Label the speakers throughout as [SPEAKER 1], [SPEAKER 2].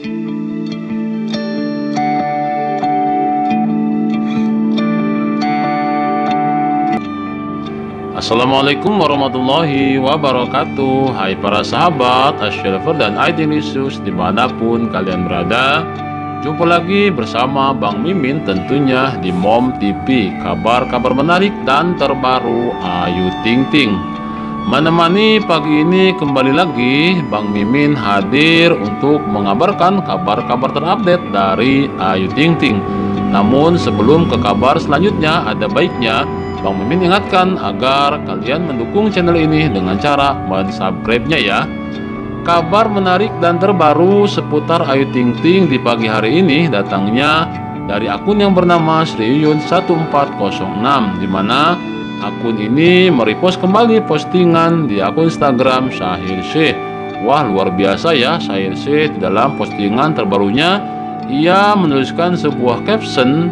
[SPEAKER 1] Assalamualaikum warahmatullahi wabarakatuh. Hai para sahabat Asylver dan Idealisius dimanapun kalian berada, jumpa lagi bersama Bang Mimin tentunya di Mom TV. Kabar-kabar menarik dan terbaru Ayu Ting Ting. Menemani pagi ini kembali lagi Bang Mimin hadir untuk mengabarkan kabar-kabar terupdate dari Ayu Ting Ting. Namun sebelum ke kabar selanjutnya, ada baiknya Bang Mimin ingatkan agar kalian mendukung channel ini dengan cara mensubscribe-nya ya. Kabar menarik dan terbaru seputar Ayu Ting Ting di pagi hari ini datangnya dari akun yang bernama Sriyun 1406, di mana akun ini merepost kembali postingan di akun Instagram Syahir Syekh. Wah, luar biasa ya Syahir Syekh. Di dalam postingan terbarunya ia menuliskan sebuah caption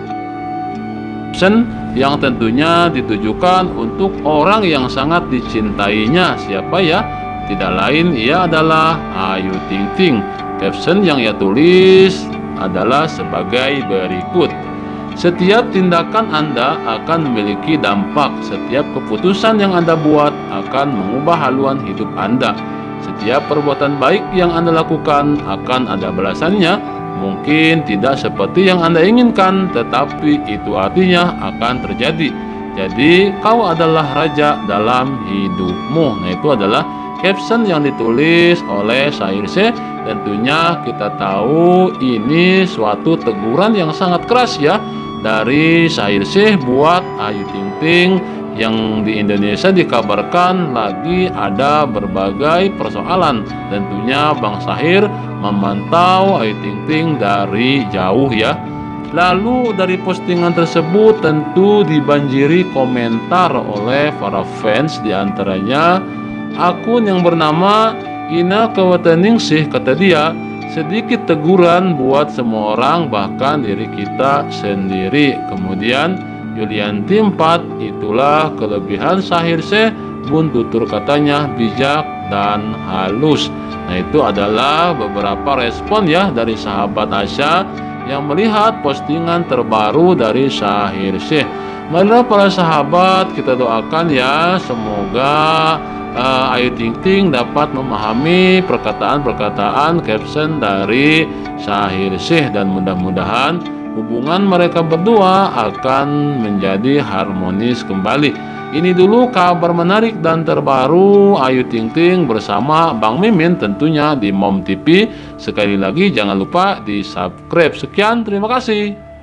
[SPEAKER 1] yang tentunya ditujukan untuk orang yang sangat dicintainya. Siapa ya? Tidak lain, ia adalah Ayu Ting Ting. Caption yang ia tulis adalah sebagai berikut: setiap tindakan Anda akan memiliki dampak. Setiap keputusan yang Anda buat akan mengubah haluan hidup Anda. Setiap perbuatan baik yang Anda lakukan akan ada balasannya. Mungkin tidak seperti yang Anda inginkan, tetapi itu artinya akan terjadi. Jadi kau adalah raja dalam hidupmu. Nah, itu adalah caption yang ditulis oleh Syahir Syekh. Tentunya kita tahu ini suatu teguran yang sangat keras ya dari Syahir Syekh buat Ayu Ting Ting yang di Indonesia dikabarkan lagi ada berbagai persoalan. Tentunya Bang Syahir memantau Ayu Ting Ting dari jauh ya. Lalu dari postingan tersebut tentu dibanjiri komentar oleh para fans, diantaranya akun yang bernama Ina Kawateningsih. Kata dia, sedikit teguran buat semua orang, bahkan diri kita sendiri. Kemudian Yulianti 4, itulah kelebihan Syahir Syekh, bun tutur katanya bijak dan halus. Nah, itu adalah beberapa respon ya dari sahabat Asya yang melihat postingan terbaru dari Syahir Syekh. Marilah para sahabat, kita doakan ya semoga Ayu Ting Ting dapat memahami perkataan-perkataan caption dari Syahir Syekh, dan mudah-mudahan hubungan mereka berdua akan menjadi harmonis kembali. Ini dulu kabar menarik dan terbaru Ayu Ting Ting bersama Bang Mimin tentunya di Mom TV. Sekali lagi jangan lupa di subscribe. Sekian, terima kasih.